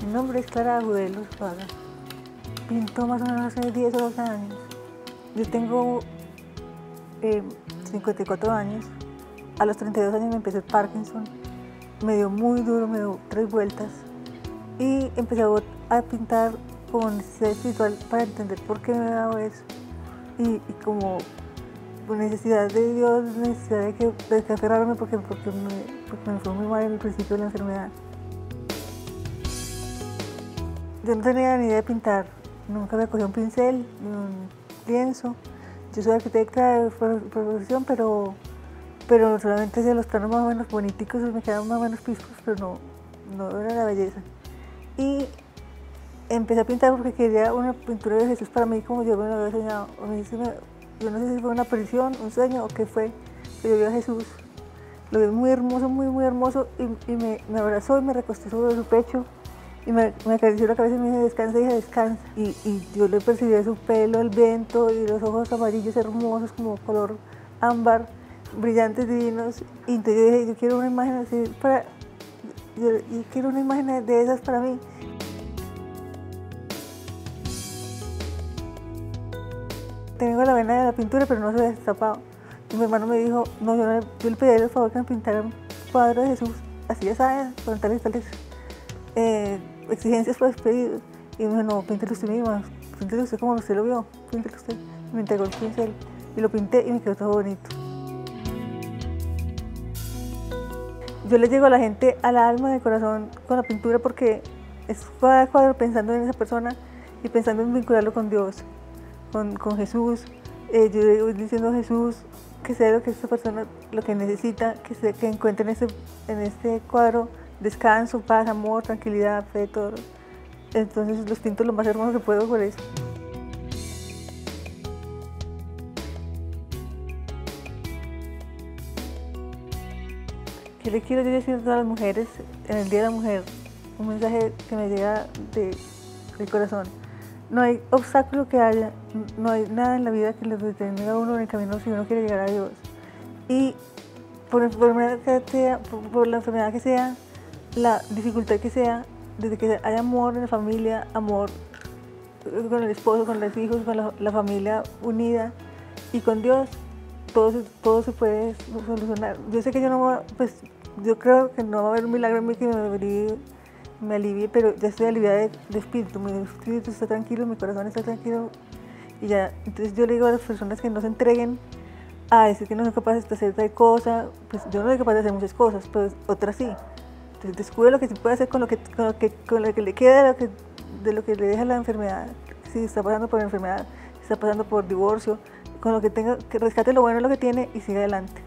Mi nombre es Clara Agudelo Espada. Pinto más o menos hace 10 o 12 años. Yo tengo 54 años. A los 32 años me empezó el Parkinson. Me dio muy duro, me dio 3 vueltas. Y empecé a pintar con necesidad espiritual para entender por qué me ha dado eso. Y como necesidad de Dios, necesidad de que aferrarme porque me fue muy mal en el principio de la enfermedad. Yo no tenía ni idea de pintar, nunca me cogí un pincel ni un lienzo. Yo soy arquitecta de profesión, pero solamente hacía los planos más o menos boniticos, me quedaban más o menos piscos, pero no era la belleza. Y empecé a pintar porque quería una pintura de Jesús para mí como yo me lo había soñado. Yo no sé si fue una aparición, un sueño o qué fue, pero yo vi a Jesús. Lo vi muy hermoso, muy hermoso, y me abrazó y me recosté sobre su pecho. Y me acarició la cabeza y me dijo, descansa, hija, descansa. Y yo le percibí su pelo, el viento y los ojos amarillos hermosos, como color ámbar, brillantes, divinos. Y entonces yo dije, yo quiero una imagen así yo quiero una imagen de esas para mí. Tengo la vena de la pintura, pero no se ha destapado. Y mi hermano me dijo, no, yo le pedí el favor que me pintara un cuadro de Jesús, así ya sabes, con tales exigencias para despedidos. Y me dijo, no, píntelo usted misma, píntelo usted como usted lo vio, píntelo usted. Y me entregó el pincel y lo pinté y me quedó todo bonito. Yo le llego a la gente, al alma, del corazón, con la pintura porque es cada cuadro pensando en esa persona y pensando en vincularlo con Dios, con Jesús. Yo voy diciendo a Jesús que sea lo que esta persona lo que necesita, que encuentre en este cuadro descanso, paz, amor, tranquilidad, fe, todo. Entonces los pinto lo más hermoso que puedo por eso. ¿Qué le quiero yo decir a todas las mujeres en el Día de la Mujer? Un mensaje que me llega del corazón. No hay obstáculo que haya, no hay nada en la vida que le detenga a uno en el camino si uno quiere llegar a Dios. Y por la enfermedad que sea, la dificultad que sea, desde que haya amor en la familia, amor con el esposo, con los hijos, con la familia unida y con Dios, todo se puede solucionar. Yo sé que yo creo que no va a haber un milagro en mí que me alivie, pero ya estoy aliviada de espíritu. Mi espíritu está tranquilo, mi corazón está tranquilo y ya. Entonces yo le digo a las personas que no se entreguen a decir que no son capaces de hacer tal cosa. Pues yo no soy capaz de hacer muchas cosas, pero otras sí. Entonces descubre lo que se puede hacer con lo que le queda de lo que le deja la enfermedad. Si está pasando por enfermedad, si está pasando por divorcio, con lo que tenga, que rescate lo bueno de lo que tiene y siga adelante.